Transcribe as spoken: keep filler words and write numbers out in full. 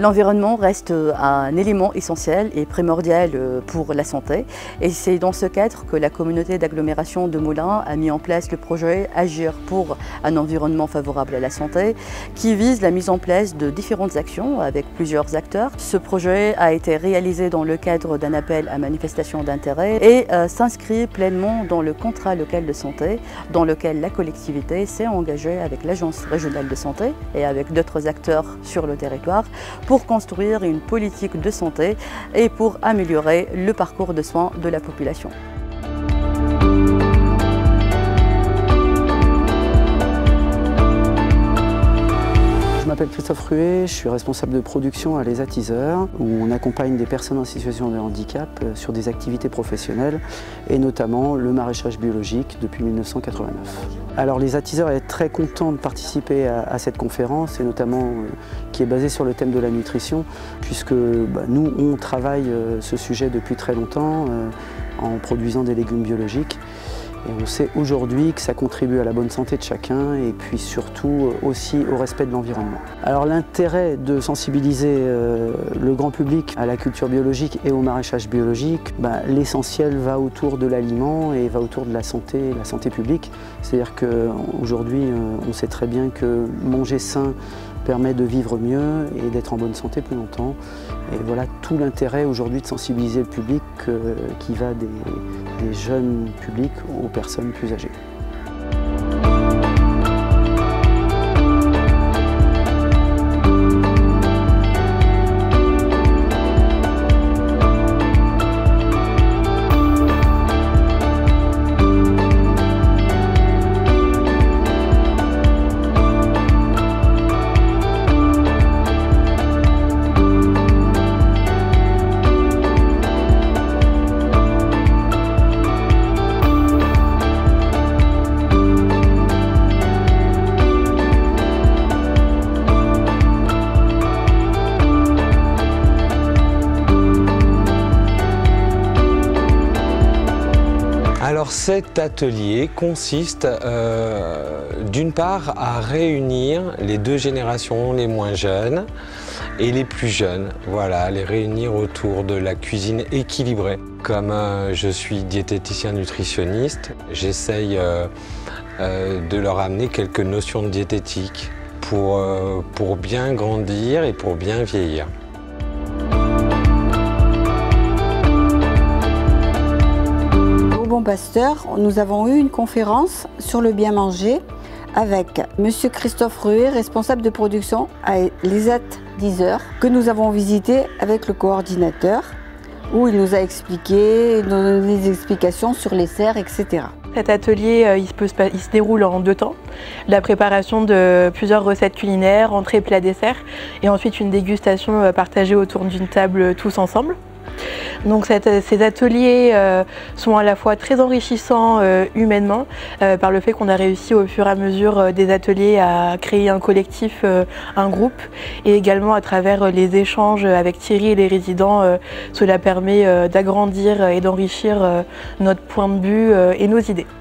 L'environnement reste un élément essentiel et primordial pour la santé. Et c'est dans ce cadre que la communauté d'agglomération de Moulins a mis en place le projet Agir pour un environnement favorable à la santé, qui vise la mise en place de différentes actions avec plusieurs acteurs. Ce projet a été réalisé dans le cadre d'un appel à manifestation d'intérêt et euh, s'inscrit pleinement dans le contrat local de santé, dans lequel la collectivité s'est engagée avec l'Agence régionale de santé et avec d'autres acteurs sur le territoire pour construire une politique de santé et pour améliorer le parcours de soins de la population. Je m'appelle Christophe Ruet, je suis responsable de production à Les Attiseurs, où on accompagne des personnes en situation de handicap sur des activités professionnelles et notamment le maraîchage biologique depuis mille neuf cent quatre-vingt-neuf. Alors Les Attiseurs est très content de participer à, à cette conférence et notamment euh, qui est basée sur le thème de la nutrition, puisque bah, nous on travaille euh, ce sujet depuis très longtemps euh, en produisant des légumes biologiques. Et on sait aujourd'hui que ça contribue à la bonne santé de chacun et puis surtout aussi au respect de l'environnement. Alors l'intérêt de sensibiliser euh, le grand public à la culture biologique et au maraîchage biologique, bah, l'essentiel va autour de l'aliment et va autour de la santé, la santé publique. C'est-à-dire qu'aujourd'hui euh, on sait très bien que manger sain permet de vivre mieux et d'être en bonne santé plus longtemps. Et voilà tout l'intérêt aujourd'hui de sensibiliser le public euh, qui va des, des jeunes publics aux personnes plus âgées. Alors cet atelier consiste euh, d'une part à réunir les deux générations, les moins jeunes et les plus jeunes, voilà, les réunir autour de la cuisine équilibrée. Comme euh, je suis diététicien nutritionniste, j'essaye euh, euh, de leur amener quelques notions de diététique pour, euh, pour bien grandir et pour bien vieillir. Bon Pasteur, nous avons eu une conférence sur le bien manger avec Monsieur Christophe Ruet, responsable de production à Les Attiseurs, que nous avons visité avec le coordinateur, où il nous a expliqué, donné des explications sur les serres, et cetera. Cet atelier, il se, peut, il se déroule en deux temps. La préparation de plusieurs recettes culinaires, entrées, plats, desserts, et ensuite une dégustation partagée autour d'une table tous ensemble. Donc cette, ces ateliers euh, sont à la fois très enrichissants euh, humainement euh, par le fait qu'on a réussi au fur et à mesure euh, des ateliers à créer un collectif, euh, un groupe, et également à travers euh, les échanges avec Thierry et les résidents, euh, cela permet euh, d'agrandir et d'enrichir euh, notre point de vue euh, et nos idées.